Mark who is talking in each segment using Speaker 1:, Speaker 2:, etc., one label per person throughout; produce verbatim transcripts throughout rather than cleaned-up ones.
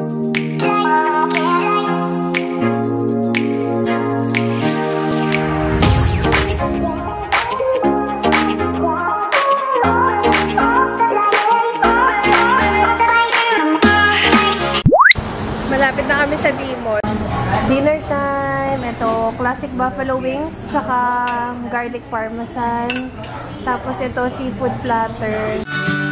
Speaker 1: Malapit na kami sa D-Mall. Dinner time. Ito, classic buffalo wings, tsaka garlic parmesan. Tapos ito, seafood platter.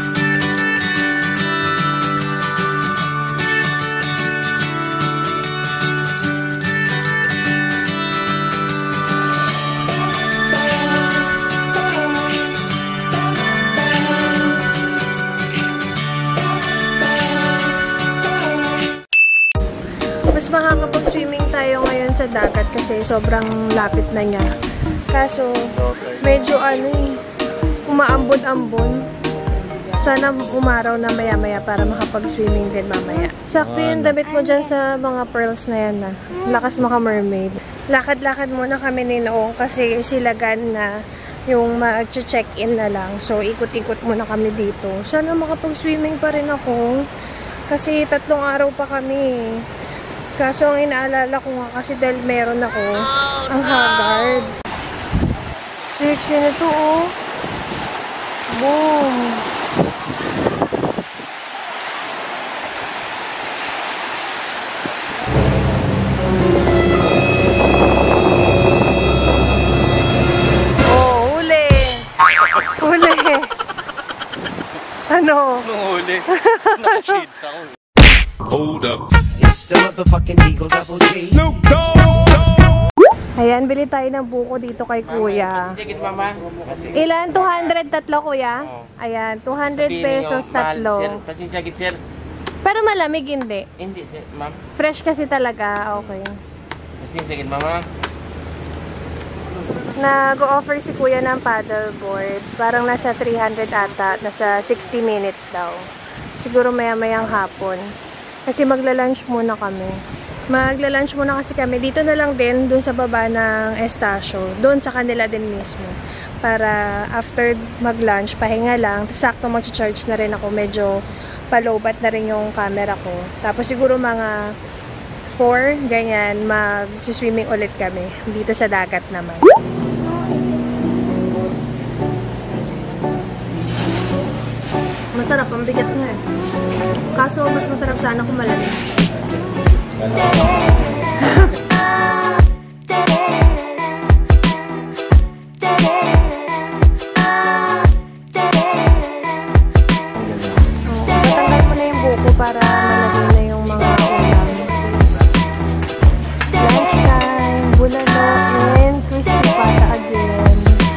Speaker 1: Mas makakapag-swimming tayo ngayon sa dagat kasi sobrang lapit na niya. Kaso, medyo ano eh, umaambon-ambon. Sana umaraw na maya-maya para makapag-swimming din mamaya. Sakto yung damit mo dyan sa mga pearls na yan na. Lakas maka-mermaid. Lakad-lakad muna kami ni Noong kasi silagan na yung mag-check-in na lang. So, ikot-ikot muna kami dito. Sana makapag-swimming pa rin ako. Kasi tatlong araw pa kami. Kaso ang inaalala ko nga kasi dahil meron ako oh, ang haggard. Sexy na to oh. Boom. Oh, huli. Huli. Ano?
Speaker 2: Huli. Naka-shades ako. Hold up. Snoop Dogg!
Speaker 1: Ayan, bili tayo ng buko dito kay Kuya. Ilan? two hundred tatlo, Kuya? Ayan, two hundred pesos tatlo. Pero malamig hindi?
Speaker 3: Hindi, ma'am.
Speaker 1: Fresh kasi talaga, okay.
Speaker 3: Sige, mama.
Speaker 1: Nag-offer si Kuya ng paddleboard. Parang nasa three hundred ata, nasa sixty minutes daw. Siguro maya-mayang hapon. Kasi magla-lunch muna kami. Magla-lunch muna kasi kami. Dito na lang din, dun sa baba ng Estacio. Doon sa kanila din mismo. Para after mag-lunch, pahinga lang. Sakto mag-charge na rin ako. Medyo palobat na rin yung camera ko. Tapos siguro mga four, ganyan, mag-swimming ulit kami. Dito sa dagat naman. Masarap, ang bigat nga eh. Kaso, mas masarap sana kung malamig. Tatanggal mo na yung buko para malagay na yung mga ulam. Lunchtime, bulalo, and crispy pata again.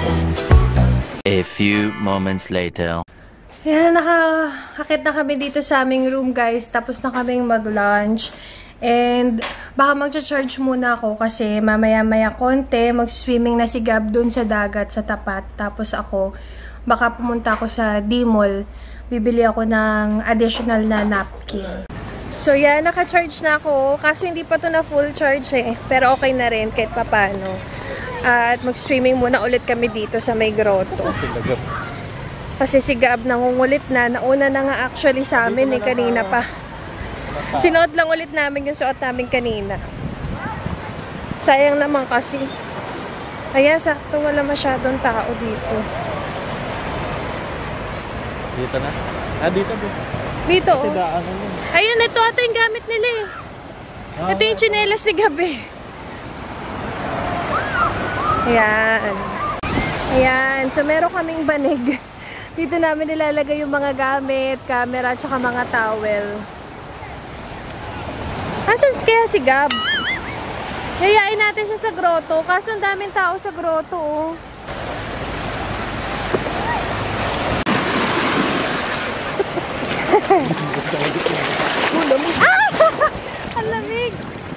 Speaker 4: A few moments later.
Speaker 1: Yan, nakakakit na kami dito sa aming room, guys. Tapos na kaming mag-lunch. And baka mag-charge muna ako kasi mamaya-maya konti, mag-swimming na si Gab dun sa dagat, sa tapat. Tapos ako, baka pumunta ako sa D-Mall. Bibili ako ng additional na napkin. So yan, naka-charge na ako. Kaso hindi pa to na full charge eh. Pero okay na rin kahit papano. At mag-swimming muna ulit kami dito sa may grotto. Kasi si Gab nangungulit na. Nauna na nga actually sa amin eh, kanina pa. Sinuot lang ulit namin yung suot namin kanina. Sayang naman kasi. Ayan, sakto wala masyadong tao dito.
Speaker 2: Dito na? Ah, dito dito.
Speaker 1: Dito oh. Ayan, ito ata yung gamit nila eh. Ito yung tsinelas ni Gab eh. Ayan. Ayan, so meron kaming banig. Dito namin nilalagay yung mga gamit, camera, tsaka mga towel. Asan kaya si Gab? Yayain natin siya sa grotto. Kaso ang daming tao sa grotto, oh. Oh, lamig. Ah! Ang lamig!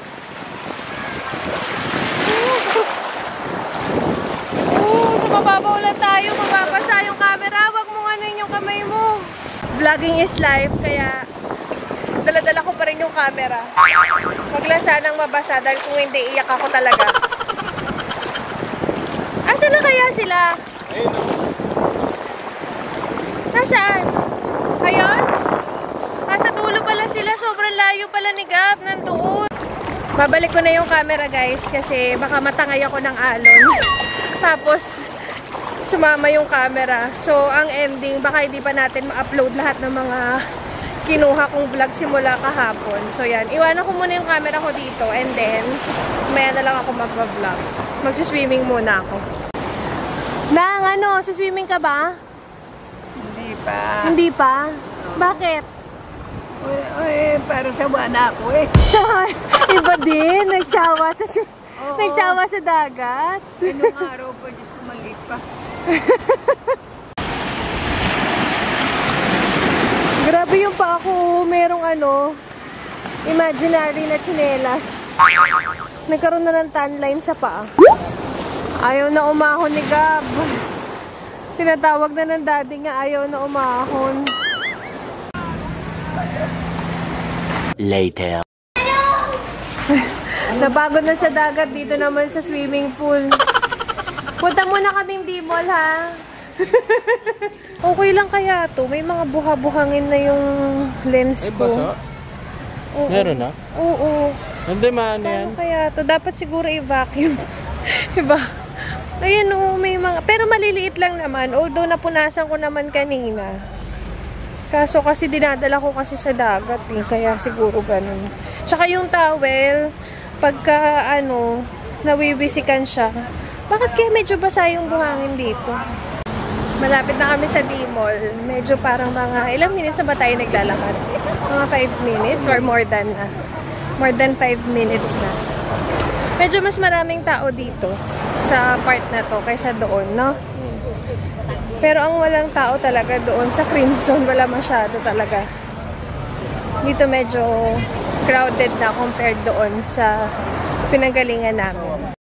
Speaker 1: Oh, mababaw lang tayo. Mababasa yung camera. Huwag mo ano yung kamay mo. Vlogging is life, kaya dala-dala ko pa rin yung camera. Wag lang sanang mabasa dahil kung hindi, iyak ako talaga. Asa na kaya sila? Nasaan? Ayun? Nasa dulo pala sila. Sobrang layo pala ni Gab. Nandoon. Babalik ko na yung camera guys kasi baka matangay ako ng alon. Tapos sumama yung camera. So ang ending baka hindi pa natin ma-upload lahat ng mga kinuha kong vlog simula kahapon. So yan, iwanan ko muna yung camera ko dito and then maya na lang ako mag-vlog. Magsuswimming muna ako. Nang ano, suswimming ka ba?
Speaker 5: Hindi pa.
Speaker 1: Hindi pa? Bakit?
Speaker 5: Eh, para sawa na ako eh.
Speaker 1: Iba din, nagsawa sa
Speaker 5: Oo.
Speaker 1: nagsawa sa dagat.
Speaker 5: Anong araw pa, Diyos ko, maliit pa.
Speaker 1: Grabe yung pa ako, merong ano, imaginary na tsinelas. Nagkaroon na ng tan line sa paa. Ayaw na umahon ni Gab. Tinatawag na ng daddy nga, ayaw na umahon.
Speaker 4: Later.
Speaker 1: Napagod na sa dagat, dito naman sa swimming pool. Punta muna kaming D-Mall, ha? Okay lang kaya to. May mga buha-buhangin na yung lens
Speaker 2: Ay,
Speaker 1: ko.
Speaker 2: baka?
Speaker 1: Oo.
Speaker 2: Meron na?
Speaker 1: Oo.
Speaker 2: Hindi, maano yan.
Speaker 1: Paano kaya to? Dapat siguro i-vacuum. Diba? Ayan o, may mga... Pero maliliit lang naman. Although napunasan ko naman kanina. Kaso kasi dinadala ko kasi sa dagat eh. Kaya siguro ganun. Tsaka yung towel, pagka ano, nawiwisikan siya. Bakit kaya medyo basa yung buhangin dito? Malapit na kami sa D-Mall. Medyo parang mga ilang minutes na ba tayo naglalakad? Mga five minutes or more than na. More than five minutes na. Medyo mas maraming tao dito sa part na to kaysa doon, no? Pero ang walang tao talaga doon sa Crimson, wala masyado talaga. Dito medyo crowded na compared doon sa pinanggalingan namin.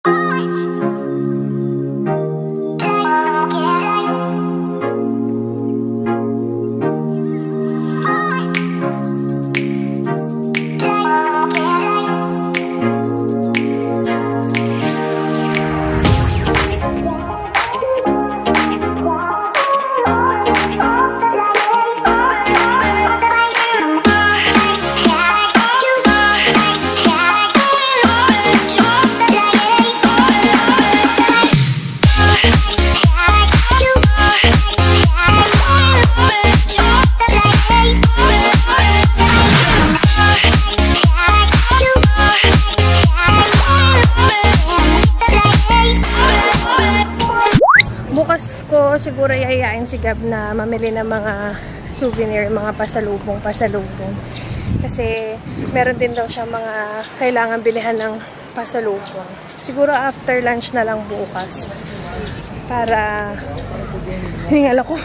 Speaker 1: Siguro yayain si Gab na mamili ng mga souvenir, mga pasalubong, pasalubong. Kasi meron din daw siya mga kailangan bilihan ng pasalubong. Siguro after lunch na lang bukas. Para hingal ako.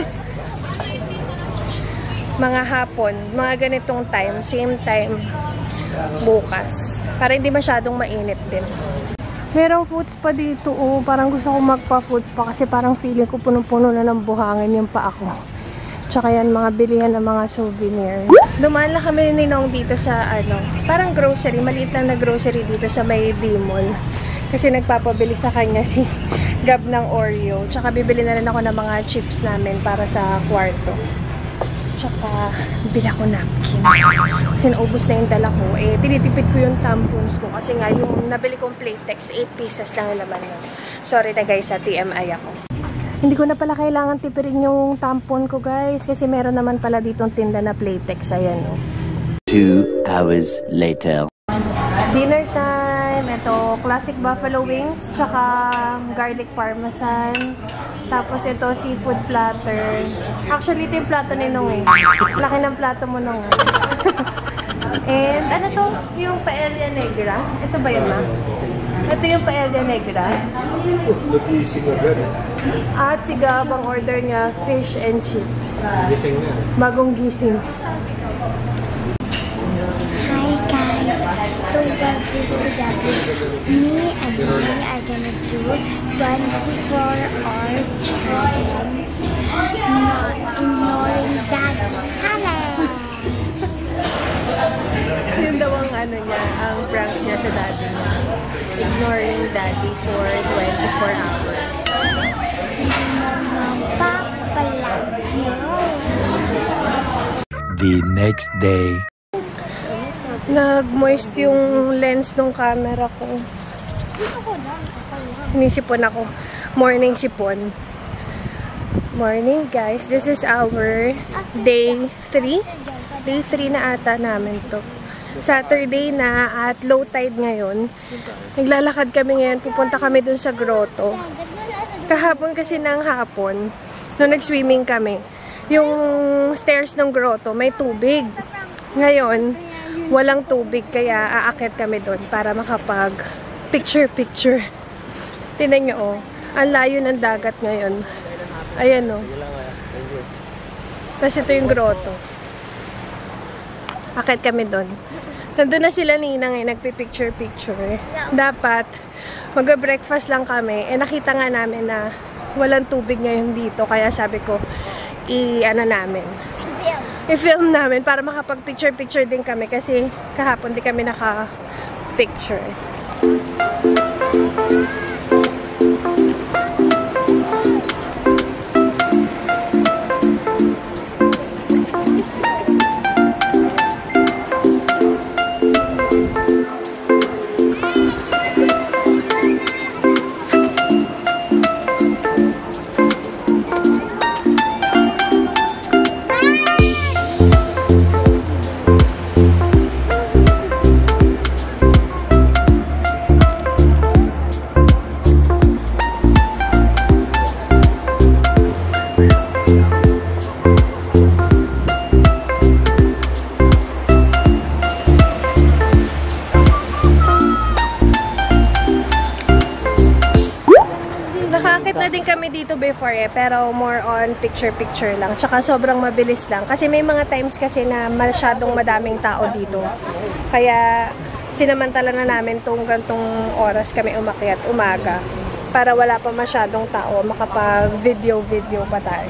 Speaker 1: Mga hapon, mga ganitong time, same time bukas. Para hindi masyadong mainit din. Merong foods pa dito, oh. Parang gusto ko magpa-foods pa kasi parang feeling ko punong-puno na ng buhangin yung pa ako. Tsaka yan, mga bilihan ng mga souvenir. Dumaan lang kami ni Nong dito sa, ano, parang grocery. Maliit lang na grocery dito sa may D-Mall. Kasi nagpapabili sa kanya si Gab ng Oreo. Tsaka bibili na rin ako ng mga chips namin para sa kwarto. Tsaka, bila ko napkin. Kasi naubos na yung dala ko. Eh, tinitipid ko yung tampons ko. Kasi nga, yung nabili kong Playtex, eight pieces lang naman yun. Sorry na guys, sa T M I ako. Hindi ko na pala kailangan tipirin yung tampon ko guys. Kasi meron naman pala ditong tinda na Playtex. Ayan o.
Speaker 4: Two hours later.
Speaker 1: Dinner time. Ito, classic buffalo wings. Tsaka garlic parmesan. Tapos ito, seafood platter. Actually, ito yung plato ni Nong eh. Laki ng plato mo, Nong. And ano to? Yung paella negra. Ito ba yun, ma? Ito yung paella negra. At si Gab, ang order niya, fish and chips. Bagong gising.
Speaker 6: Hi guys, so got this together. Me and mommy are gonna do one for our children, not ignoring that challenge.
Speaker 1: Yun daw ang ano niya, ang prank niya sa daddy niya. Ignoring daddy for twenty-four hours.
Speaker 6: Papa like you.
Speaker 4: The next day.
Speaker 1: Nag-moist yung lens ng camera ko. Sinisipon ako. Morning sipon. Morning guys. This is our day three. Day three na ata namin to. Saturday na at low tide ngayon. Naglalakad kami ngayon. Pupunta kami dun sa grotto. Kahapon kasi ng hapon, nung nag-swimming kami, yung stairs ng grotto may tubig. Ngayon, walang tubig kaya aakyat kami doon para makapag picture-picture. Tingnan nyo, oh. Ang layo ng dagat ngayon. Ayan, oh. Tapos ito yung grotto. Aakyat kami doon. Nandun na sila ninang eh, nagpipicture-picture. Dapat, mag-breakfast lang kami. Eh, nakita nga namin na walang tubig ngayon dito. Kaya sabi ko, i-ano namin. I-film namin para makapag-picture-picture din kami. Kasi kahapon di kami naka-picture. Na din kami dito before eh, pero more on picture-picture lang. Tsaka sobrang mabilis lang. Kasi may mga times kasi na masyadong madaming tao dito. Kaya sinamantala na namin tong gantong oras kami umakyat, umaga. Para wala pa masyadong tao, makapag-video-video pa tayo.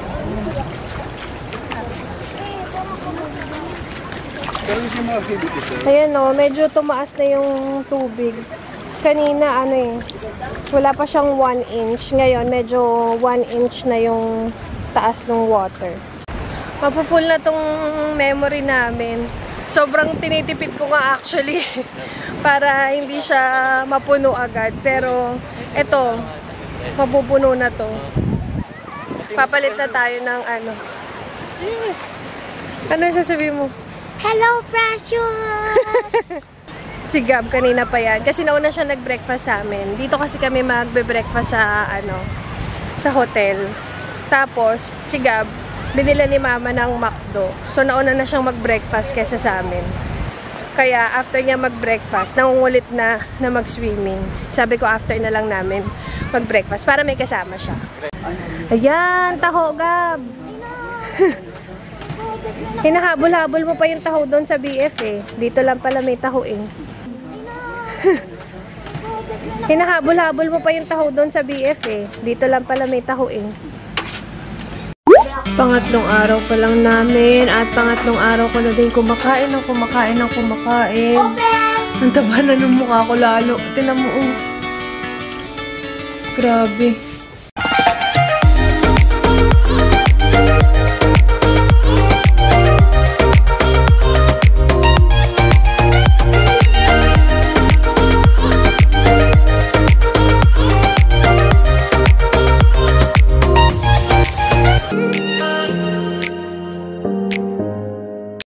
Speaker 1: Ayan o, medyo tumaas na yung tubig. Kanina, ano eh, wala pa siyang one inch. Ngayon, medyo one inch na yung taas ng water. Mapu-full na tong memory namin. Sobrang tinitipid ko nga actually para hindi siya mapuno agad. Pero, eto, mapupuno na to. Papalit na tayo ng ano. Ano yung sasabihin mo?
Speaker 6: Hello, Precious!
Speaker 1: Si Gab, kanina pa yan. Kasi nauna siya nag-breakfast sa amin. Dito kasi kami magbe-breakfast sa, ano, sa hotel. Tapos, si Gab, binila ni Mama ng McDo. So, nauna na siyang mag-breakfast kesa sa amin. Kaya, after niya mag-breakfast, nangungulit na na mag-swimming. Sabi ko, after na lang namin mag-breakfast para may kasama siya. Ayan, taho, Gab! Hinahabol-habol mo pa yung taho doon sa B F eh. Dito lang pala may taho eh. Hinahabol-habol mo pa yung taho doon sa B F eh. Dito lang pala may taho eh. Pangatlong araw pa lang namin at pangatlong araw ko na din kumakain ng kumakain ng kumakain. Ang taba na ng mukha ko lalo. Tinan mo oh. Grabe.